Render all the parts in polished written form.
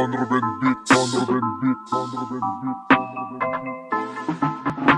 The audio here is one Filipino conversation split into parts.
Donovan beat, Donovan beat, Donovan beat, Donovan beat.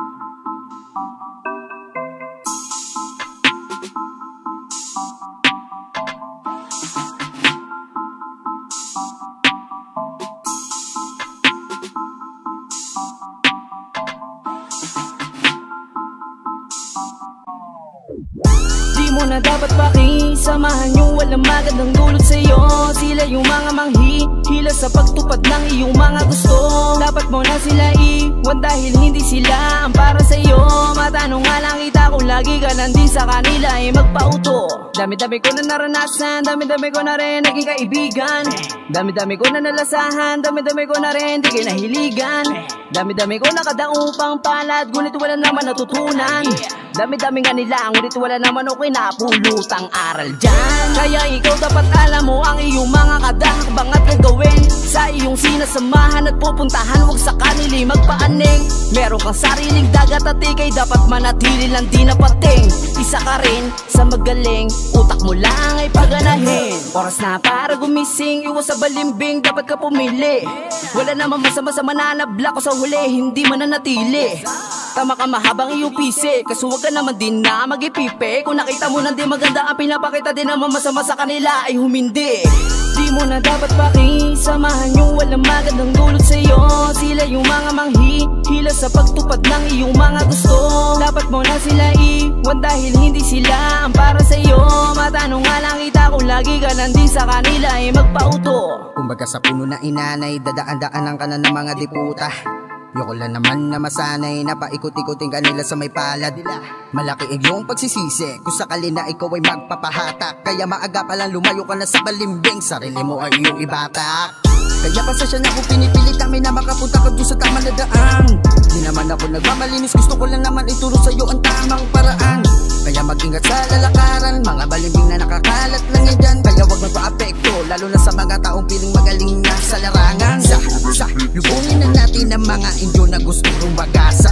Di mo na dapat pakisamahan yung walang magandang dulot sa'yo. Sila yung mga manghihila sa pagtupad ng iyong mga gusto. Dapat mo na sila iwan dahil hindi sila ang para sa'yo. Matanong nga lang kita kung lagi ka nandun sa kanila ay magpauto. Dami-dami ko na naranasan, dami-dami ko na rin naging kaibigan. Dami-dami ko na nalasahan, dami-dami ko na rin di kinahiligan. Dami-dami ko nakadaupang palad, ngunit wala naman natutunan. Dami-dami nga nila, ngunit wala naman ako napulutang aral dyan. Kaya ikaw dapat alam mo ang iyong mga kadahakbang at gagawin sa iyong sinasamahan at pupuntahan. Huwag sa kanili magpaaning. Meron kang sariling dagat at ikay dapat manatili lang di napating. Isa ka rin sa magaling, utak mo lang ay paganahin. Oras na para gumising, iwas sa balimbing, dapat ka pumili. Wala naman masama sa mananabla ko sa huli, hindi mananatili. Tama ka mahabang iyong pisi, kaso wag ka naman din na mag-ipipe. Kung nakita mo na di maganda ang pinapakita, din naman masama sa kanila ay humindi. Di mo na dapat pakisamahan yung walang magandang dulot sa'yo. Sila yung mga manghihila sa pagtupad ng iyong mga gusto. Dapat mo na sila iwan dahil hindi sila ang para sa'yo. Matanong nga lang kita kung lagi ka nandun sa kanila ay magpauto. Kumbaga sa puno na inanay, dadaan-daanan ka na ng mga diputa. Yoko lang naman na masanay na paikot-ikotin ka nila sa may palad. Malaki ang iyong pagsisisi kung sakali na ikaw ay magpapahatak. Kaya maaga pa lang lumayo ka na sa balimbing, sarili mo ay iyong ibatak. Kaya pasasya na kung pinipilit kami na makapunta ka doon sa tamang na daan. Di naman ako nagmamalinis, gusto ko lang naman ituro sa'yo ang tamang paraan. Kaya mag-ingat sa lalakaran, mga balimbing na nakakalat lang yan dyan. Kaya wag magpa-apekto, lalo na sa mga taong piling magaling na sa larangan. Lubungin na natin ang mga inyo na gusto rong magasa.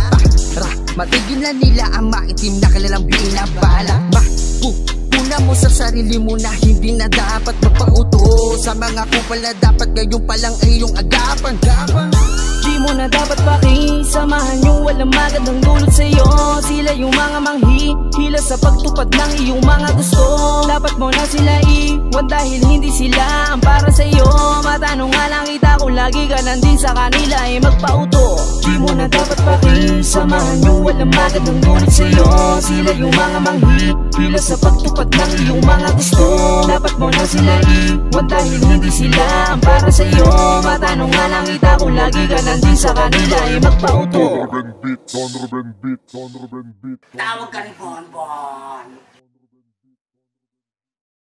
Matigil na nila ang maitim na kanilang binabala. Puna mo sa sarili mo na hindi na dapat magpauto sa mga kupal na dapat ngayon palang ay iyong agapan. Di mo na dapat pakisamahan yung walang magandang dulot sa'yo. Sila yung mga manghihila sa pagtupad ng iyong mga gusto. Dapat mo na sila iwan dahil hindi sila ang para sa'yo. Matanong nga lang kita kung lagi ka nandun sa kanila ay magpauto. Di mo na dapat pakisamahan yung walang magandang dulot sa'yo. Sila yung mga manghihila sa pagtupad ng iyong mga gusto. Dapat mo na sila iwan dahil hindi sila ang para sa'yo. Matanong nga lang kita kung lagi ka nandun sa kanila ay magpauto. Donovan beat, Donovan beat, Donovan beat. Tawag ka rin, Bonbon.